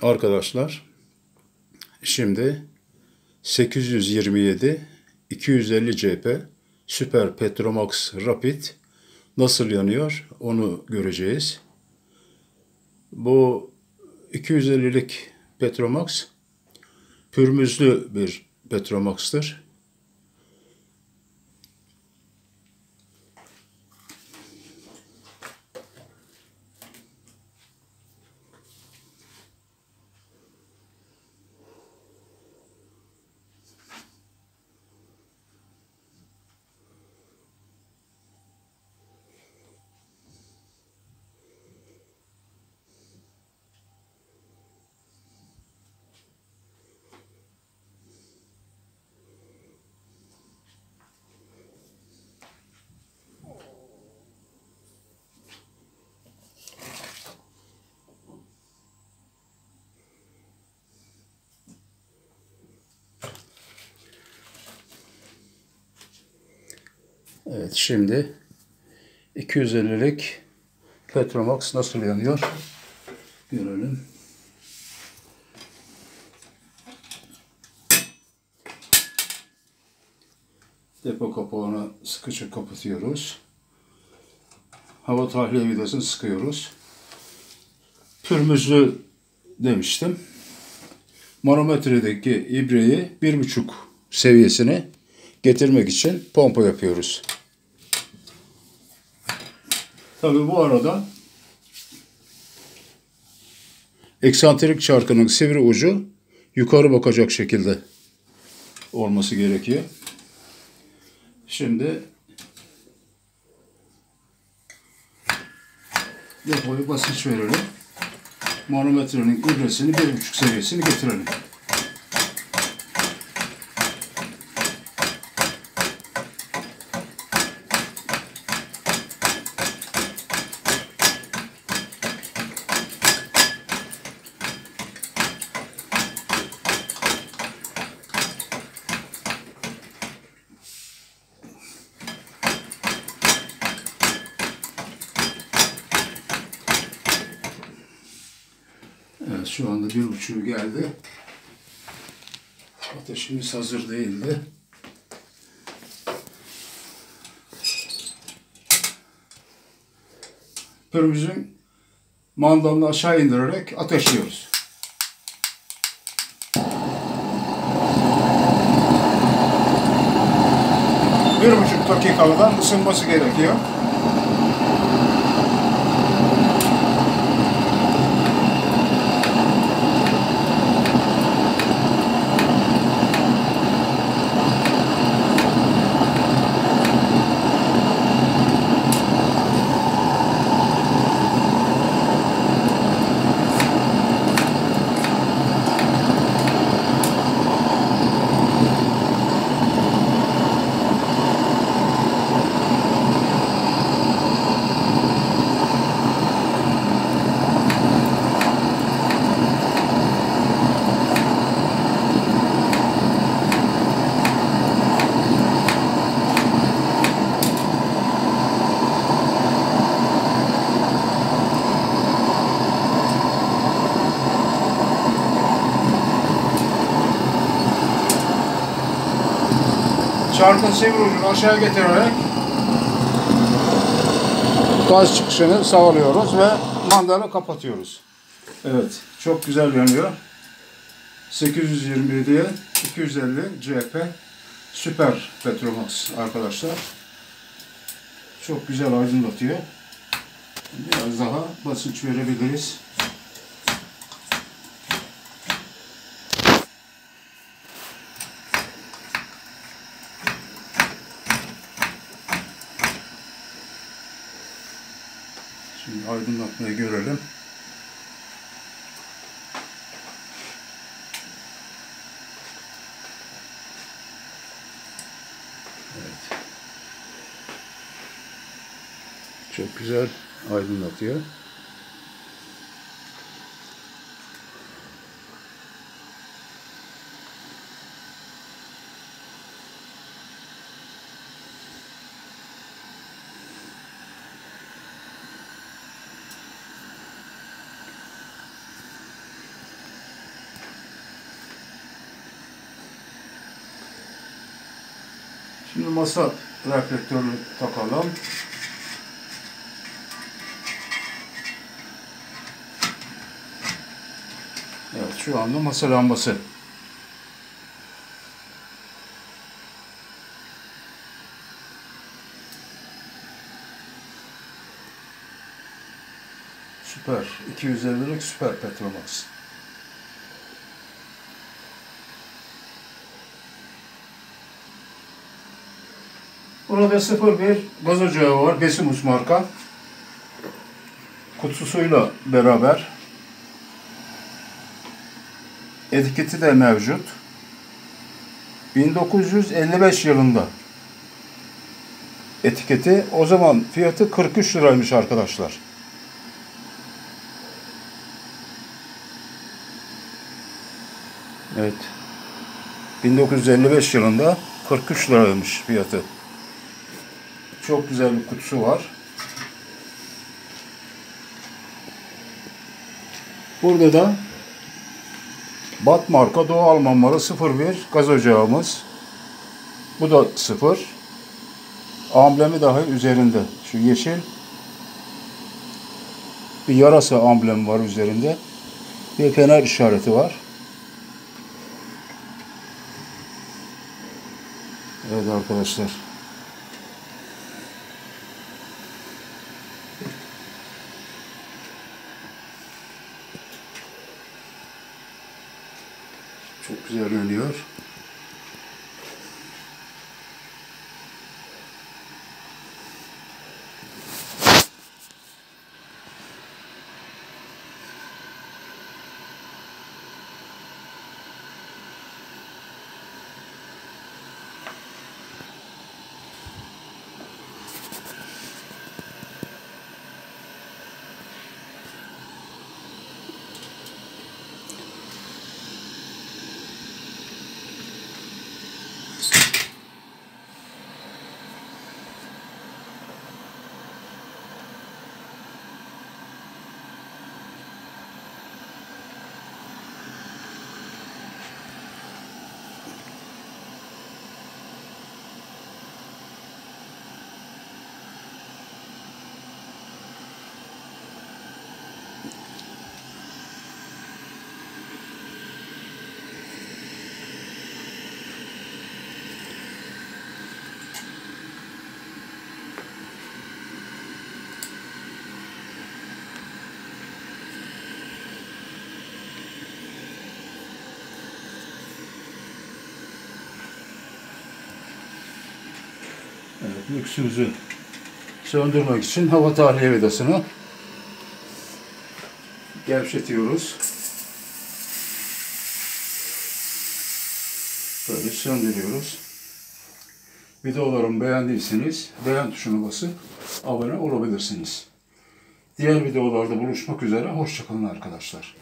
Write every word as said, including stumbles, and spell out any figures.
Arkadaşlar, şimdi sekiz yüz yirmi yedi iki yüz elli C P Super Petromax Rapid nasıl yanıyor onu göreceğiz. Bu iki yüz ellilik Petromax pürmüzlü bir Petromax'tır. Evet, şimdi iki yüz ellilik Petromax nasıl yanıyor görelim. Depo kapağını sıkıca kapatıyoruz. Hava tahliye vidasını sıkıyoruz. Pürmüzlü demiştim. Manometredeki ibreyi bir buçuk seviyesine getirmek için pompa yapıyoruz. Tabii bu arada eksantrik çarkının sivri ucu yukarı bakacak şekilde olması gerekiyor. Şimdi depoyu basınç verelim. Manometrenin ibresini bir buçuk seviyesini getirelim. Evet, şu anda bir buçuğu geldi. Ateşimiz hazır değildi. Pürmüzün mandalını aşağı indirerek ateşliyoruz. Bir buçuk dakikadan ısınması gerekiyor. Çarkın sivri ucunu aşağı getirerek gaz çıkışını sağlıyoruz ve mandalı kapatıyoruz. Evet, çok güzel yanıyor. sekiz yüz yirmi yediye iki yüz elli C P Super Petromax arkadaşlar. Çok güzel aydınlatıyor. Biraz daha basınç verebiliriz. Şimdi aydınlatmayı görelim. Evet. Çok güzel aydınlatıyor. Şimdi masa reflektörünü takalım. Evet, şu anda masa lambası. Süper. iki yüz ellilik Süper Petromax. Burada sıfır bir gaz ocağı var. Besimus marka. Kutusuyla beraber. Etiketi de mevcut. bin dokuz yüz elli beş yılında etiketi. O zaman fiyatı kırk üç liraymış arkadaşlar. Evet. bin dokuz yüz elli beş yılında kırk üç liraymış fiyatı. Çok güzel bir kutusu var. Burada da Bat marka Doğu Alman malı sıfır bir gaz ocağımız. Bu da sıfır. Amblemi dahi üzerinde. Şu yeşil bir yarasa amblemi var üzerinde. Bir fener işareti var. Evet arkadaşlar. Çok güzel yanıyor. Evet, lüksümüzü söndürmek için hava tahliye vidasını gevşetiyoruz. Böyle söndürüyoruz. Videolarımı beğendiyseniz beğen tuşuna basıp abone olabilirsiniz. Diğer videolarda buluşmak üzere. Hoşça kalın arkadaşlar.